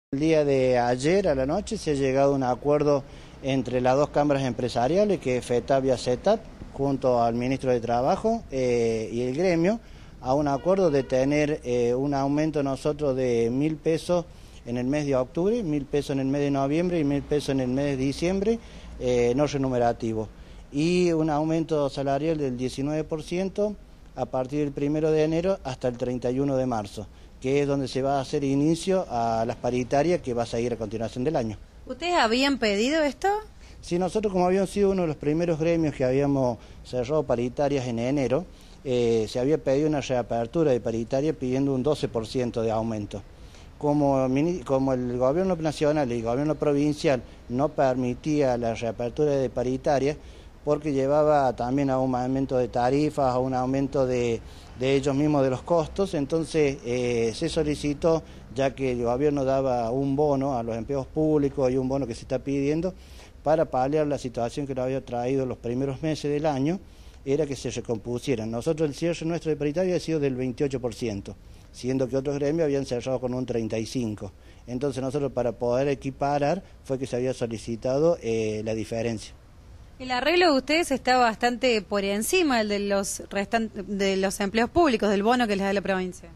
El día de ayer a la noche se ha llegado a un acuerdo entre las dos cámaras empresariales, que es FETAP y ACETAP, junto al ministro de Trabajo y el gremio, a un acuerdo de tener un aumento nosotros de 1.000 pesos en el mes de octubre, 1.000 pesos en el mes de noviembre y 1.000 pesos en el mes de diciembre, no remunerativo. Y un aumento salarial del 19% a partir del 1 de enero hasta el 31 de marzo, que es donde se va a hacer inicio a las paritarias que va a seguir a continuación del año. ¿Ustedes habían pedido esto? Sí, nosotros, como habíamos sido uno de los primeros gremios que habíamos cerrado paritarias en enero, se había pedido una reapertura de paritaria pidiendo un 12% de aumento. Como el gobierno nacional y el gobierno provincial no permitía la reapertura de paritarias, porque llevaba también a un aumento de tarifas, a un aumento de ellos mismos de los costos, entonces se solicitó, ya que el gobierno daba un bono a los empleados públicos y un bono que se está pidiendo para paliar la situación que nos había traído los primeros meses del año, era que se recompusieran. Nosotros el cierre nuestro de paritaria ha sido del 28%, siendo que otros gremios habían cerrado con un 35%. Entonces nosotros, para poder equiparar, fue que se había solicitado la diferencia. El arreglo de ustedes está bastante por encima del de los empleos públicos, del bono que les da la provincia.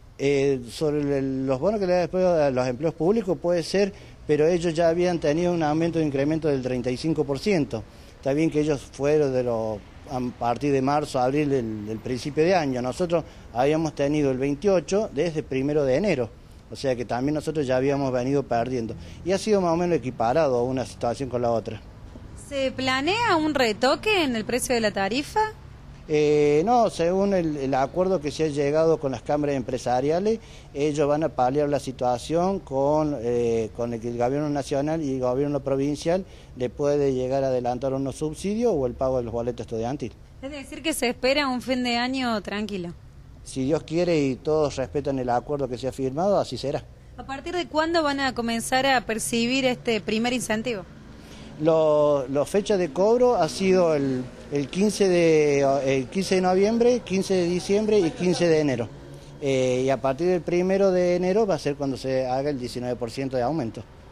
Sobre los bonos que le da después a los empleos públicos puede ser, pero ellos ya habían tenido un aumento de incremento del 35%. Está bien que ellos fueron a partir de marzo, abril del principio de año. Nosotros habíamos tenido el 28% desde el 1 de enero. O sea que también nosotros ya habíamos venido perdiendo. Y ha sido más o menos equiparado una situación con la otra. ¿Se planea un retoque en el precio de la tarifa? No, según el acuerdo que se ha llegado con las cámaras empresariales, ellos van a paliar la situación con el que el gobierno nacional y el gobierno provincial le puede llegar a adelantar unos subsidios o el pago de los boletos estudiantiles. Es decir, que se espera un fin de año tranquilo. Si Dios quiere y todos respetan el acuerdo que se ha firmado, así será. ¿A partir de cuándo van a comenzar a percibir este primer incentivo? La fecha de cobro ha sido el 15 de noviembre, 15 de diciembre y 15 de enero. Y a partir del 1 de enero va a ser cuando se haga el 19% de aumento.